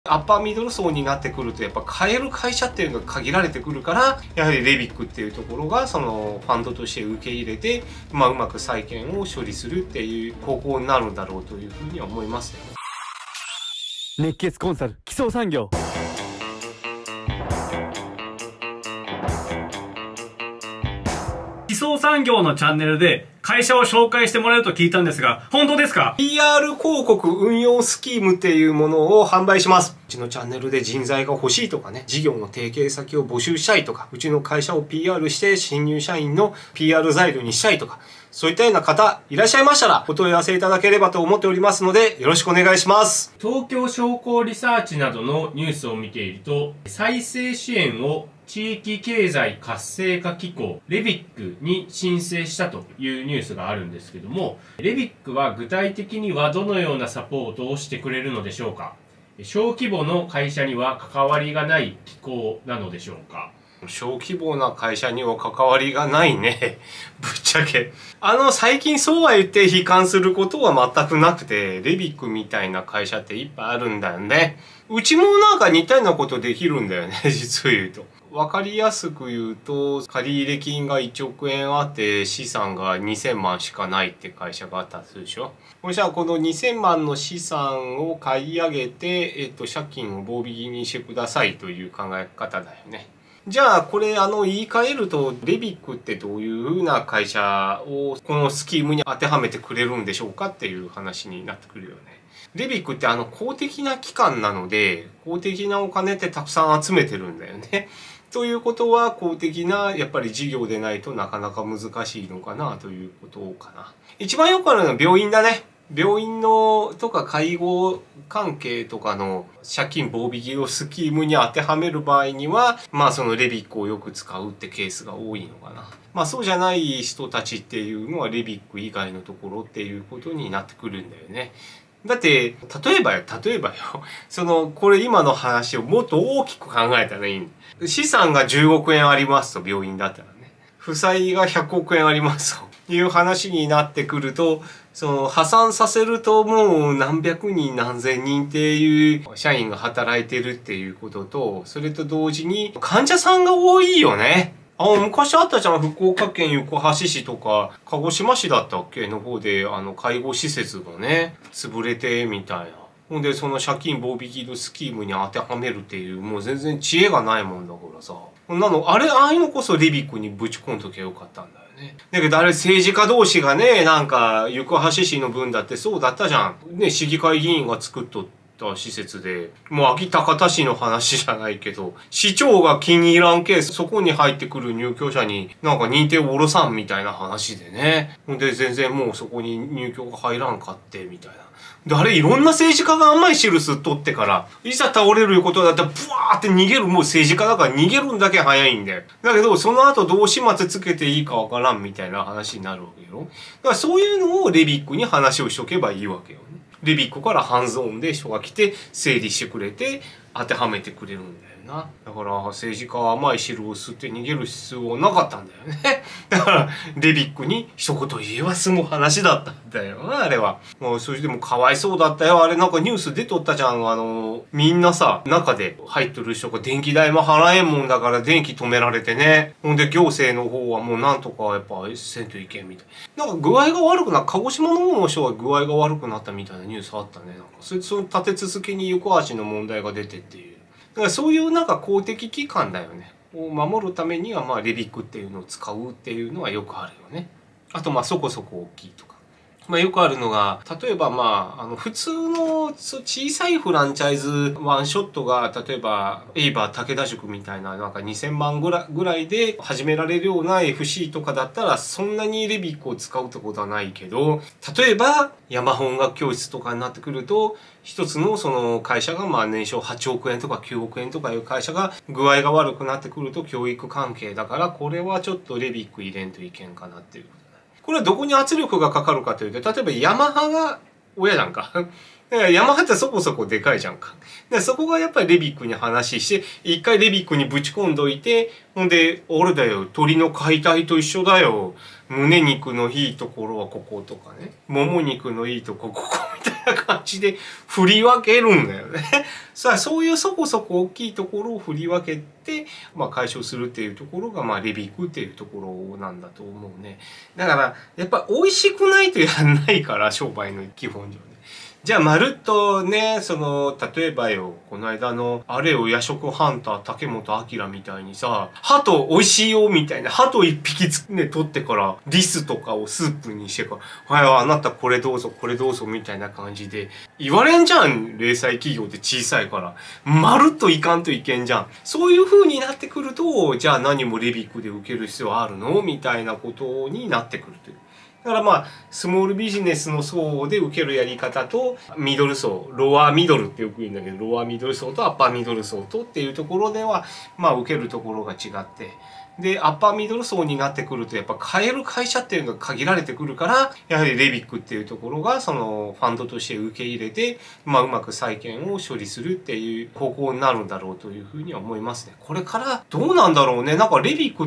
アッパーミドル層になってくるとやっぱ買える会社っていうのが限られてくるから、やはりレビックっていうところがそのファンドとして受け入れて、うまく債券を処理するっていう方向になるんだろうというふうには思いますよ。 熱血コンサル基礎産業。 基礎産業のチャンネルで会社を紹介してもらえると聞いたんですが、本当ですか？ PR 広告運用スキームっていうものを販売します。うちのチャンネルで人材が欲しいとかね、事業の提携先を募集したいとか、うちの会社を PR して新入社員の PR 材料にしたいとか、そういったような方いらっしゃいましたらお問い合わせいただければと思っておりますので、よろしくお願いします。 東京商工リサーチなどのニュースを見ていると、再生支援を地域経済活性化機構レビックに申請したというニュースがあるんですけども、レビックは具体的にはどのようなサポートをしてくれるのでしょうか？小規模の会社には関わりがない機構なのでしょうか？ 小規模な会社には関わりがないね。ぶっちゃけ。最近そうは言って悲観することは全くなくて、レビックみたいな会社っていっぱいあるんだよね。うちもなんか似たようなことできるんだよね、実を言うと。わかりやすく言うと、借入金が1億円あって資産が2000万しかないって会社があったとするでしょ。そしたらこの2000万の資産を買い上げて、借金を棒引きにしてくださいという考え方だよね。じゃあこれ言い換えるとレビックってどういうふうな会社をこのスキームに当てはめてくれるんでしょうかっていう話になってくるよね。レビックって公的な機関なので公的なお金ってたくさん集めてるんだよね。ということは公的なやっぱり事業でないとなかなか難しいのかなということかな。一番よくあるのは病院だね。病院のとか介護関係とかの借金棒引きをスキームに当てはめる場合には、そのレビックをよく使うってケースが多いのかな。そうじゃない人たちっていうのはレビック以外のところっていうことになってくるんだよね。だって、例えばよ。これ今の話をもっと大きく考えたらいい。資産が10億円ありますと、病院だったらね。負債が100億円ありますという話になってくると、破産させるともう何百人何千人っていう社員が働いてるっていうことと、それと同時に患者さんが多いよね。昔あったじゃん。福岡県行橋市とか、鹿児島市だったっけの方で、介護施設がね、潰れて、みたいな。ほんで、その借金棒引きのスキームに当てはめるっていう、もう全然知恵がないもんだからさ。ああいうのこそレビックにぶち込んときゃよかったんだよね。だけど政治家同士がね、なんか、行橋市の分だってそうだったじゃん。ね、市議会議員が作っと施設で、もう秋高田市の話じゃないけど、市長が気に入らんケース、そこに入ってくる入居者になんか認定を下ろさんみたいな話でね。ほんで全然もうそこに入居が入らんかって、みたいな。で、いろんな政治家が甘い印取ってから、いざ倒れることだったらブワーって逃げる、もう政治家だから逃げるんだけ早いんだよ。だけど、その後どう始末つけていいかわからんみたいな話になるわけよ。だからそういうのをレビックに話をしとけばいいわけよね。レビックからハンズオンで人が来て整理してくれて当てはめてくれるんだよな。だから政治家は甘い汁を吸って逃げる必要はなかったんだよね。だからレビックに一言言えば済む話だったんだよな、あれは。それでもかわいそうだったよ。あれなんかニュース出とったじゃん。みんなさ、中で入ってる人が電気代も払えんもんだから電気止められてね。ほんで行政の方はもうなんとかやっぱせんといけんみたいな。なんか具合が悪くな、鹿児島の方の人は具合が悪くなったみたいなニュースあったね。なんかその立て続けに行橋の問題が出てっていう。だからそういうなんか公的機関だよね。を守るためにはレビックっていうのを使うっていうのはよくあるよね。あとそこそこ大きいとか。よくあるのが、例えば普通の小さいフランチャイズワンショットが、例えば、エイバー武田塾みたいな、なんか2000万ぐらいで始められるような FC とかだったら、そんなにレビックを使うってことはないけど、例えば、ヤマハ音楽教室とかになってくると、一つのその会社が年商8億円とか9億円とかいう会社が具合が悪くなってくると教育関係だから、これはちょっとレビック入れんといけんかなっていう。これはどこに圧力がかかるかというと、例えばヤマハが親なんか。ヤマハってそこそこでかいじゃんか。そこがやっぱりレビックに話して、一回レビックにぶち込んどいて、ほんで、俺だよ、鳥の解体と一緒だよ。胸肉のいいところはこことかね。もも肉のいいとここみたいな感じで振り分けるんだよね。さあ、そういうそこそこ大きいところを振り分けて、解消するっていうところが、レビックっていうところなんだと思うね。だから、やっぱ美味しくないとやんないから、商売の基本上ね。じゃあ、まるっとね、例えばよ、この間の、あれよ、夜食ハンター竹本明みたいにさ、鳩美味しいよみたいな、鳩一匹取ってから、リスとかをスープにしてから、はい、あなたこれどうぞ、これどうぞみたいな感じで、言われんじゃん、零細企業って小さいから。まるっといかんといけんじゃん。そういう風になってくると、じゃあ何もレビックで受ける必要あるのみたいなことになってくるという。だからスモールビジネスの層で受けるやり方と、ミドル層、ロアミドルってよく言うんだけど、ロアミドル層とアッパーミドル層とっていうところでは、受けるところが違って、で、アッパーミドル層になってくると、やっぱ買える会社っていうのが限られてくるから、やはりレビックっていうところが、ファンドとして受け入れて、うまく債券を処理するっていう方向になるんだろうというふうには思いますね。これからどうなんだろうね。なんかレビックって、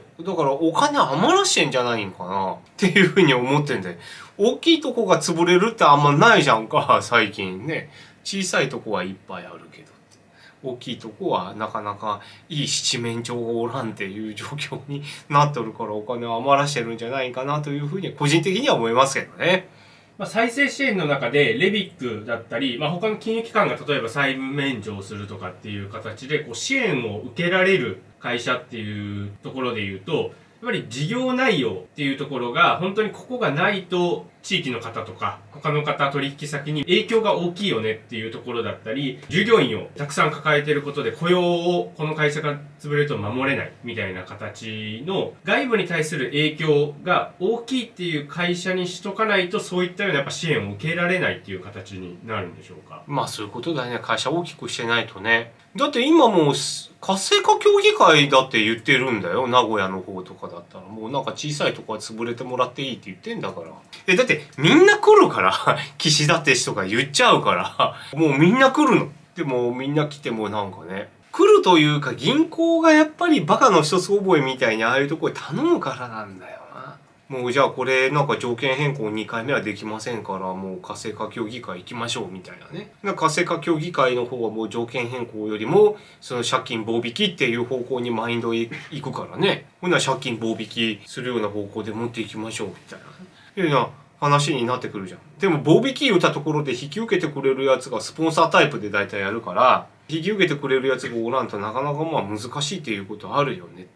だからお金余らしてんじゃないんかなっていうふうに思ってんで、大きいとこが潰れるってあんまないじゃんか、最近ね。小さいとこはいっぱいあるけど。大きいとこはなかなかいい七面鳥がおらんっていう状況になっとるからお金を余らしてるんじゃないかなというふうに個人的には思いますけどね。 再生支援の中でレビックだったり、他の金融機関が例えば債務免除をするとかっていう形で支援を受けられる会社っていうところで言うと、やっぱり事業内容っていうところが本当にここがないと地域の方とか他の方取引先に影響が大きいよねっていうところだったり、従業員をたくさん抱えていることで雇用をこの会社が潰れると守れないみたいな形の外部に対する影響が大きいっていう会社にしとかないと、そういったようなやっぱ支援を受けられないっていう形になるんでしょうか。 そういうことだよね。会社大きくしてないとね。だって今もう活性化協議会だって言ってるんだよ。名古屋の方とかだったら。もうなんか小さいとこは潰れてもらっていいって言ってんだから。だってみんな来るから、岸田って人が言っちゃうから、もうみんな来るの。でもみんな来てもなんかね、来るというか銀行がやっぱりバカの一つ覚えみたいにああいうところで頼むからなんだよな。もうじゃあこれなんか条件変更2回目はできませんからもう活性化協議会行きましょうみたいなね。活性化協議会の方はもう条件変更よりもその借金棒引きっていう方向にマインドへ行くからね。ほんなら借金棒引きするような方向で持っていきましょうみたいな。いうような話になってくるじゃん。でも棒引き言ったところで引き受けてくれるやつがスポンサータイプで大体やるから、引き受けてくれるやつがおらんとなかなか難しいっていうことあるよねって。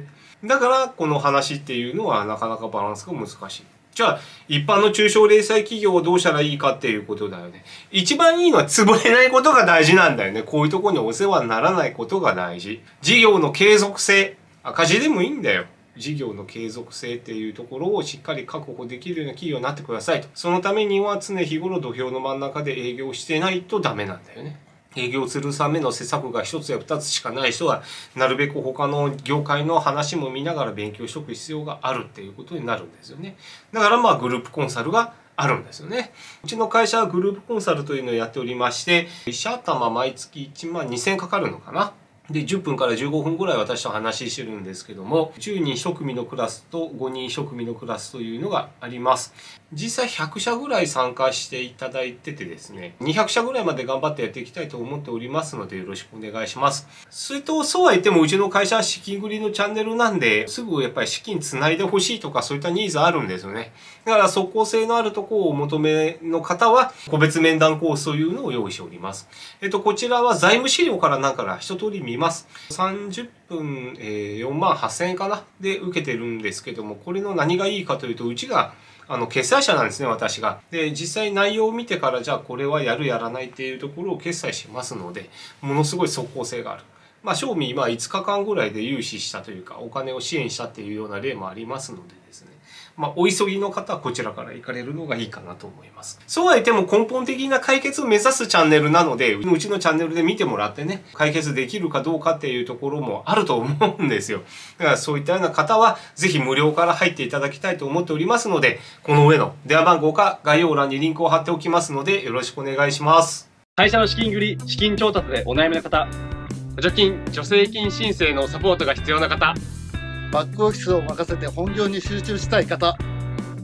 だからこの話っていうのはなかなかバランスが難しい。じゃあ一般の中小零細企業をどうしたらいいかっていうことだよね。一番いいのは潰れないことが大事なんだよね。こういうところにお世話にならないことが大事。事業の継続性、赤字でもいいんだよ。事業の継続性っていうところをしっかり確保できるような企業になってくださいと。そのためには常日頃土俵の真ん中で営業してないとダメなんだよね。営業するための施策が一つや二つしかない人はなるべく他の業界の話も見ながら勉強しておく必要があるっていうことになるんですよね。だからグループコンサルがあるんですよね。うちの会社はグループコンサルというのをやっておりまして、1社頭毎月1万2000かかるのかな。で、10分から15分ぐらい私と話してるんですけども、10人1組のクラスと5人1組のクラスというのがあります。実際100社ぐらい参加していただいててですね、200社ぐらいまで頑張ってやっていきたいと思っておりますのでよろしくお願いします。それと、そうは言ってもうちの会社は資金繰りのチャンネルなんで、すぐやっぱり資金つないでほしいとかそういったニーズあるんですよね。だから即効性のあるところをお求めの方は、個別面談コースというのを用意しております。こちらは財務資料からなんから一通り見ます。30分、4万8000円かなで受けてるんですけども、これの何がいいかというと、うちが決済者なんですね、私が。で、実際内容を見てから、じゃあこれはやるやらないっていうところを決済しますので、ものすごい即効性がある。賞味5日間ぐらいで融資したというか、お金を支援したっていうような例もありますのでですね。お急ぎの方はこちらから行かれるのがいいかなと思います。そうは言っても根本的な解決を目指すチャンネルなので、うちのチャンネルで見てもらってね、解決できるかどうかっていうところもあると思うんですよ。だからそういったような方は、ぜひ無料から入っていただきたいと思っておりますので、この上の電話番号か概要欄にリンクを貼っておきますので、よろしくお願いします。 会社の資金繰り、資金調達でお悩みの方、補助金、助成金申請のサポートが必要な方、 バックオフィスを任せて本業に集中したい方、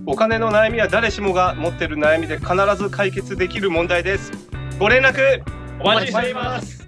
お金の悩みは誰しもが持っている悩みで必ず解決できる問題です。ご連絡お待ちしています。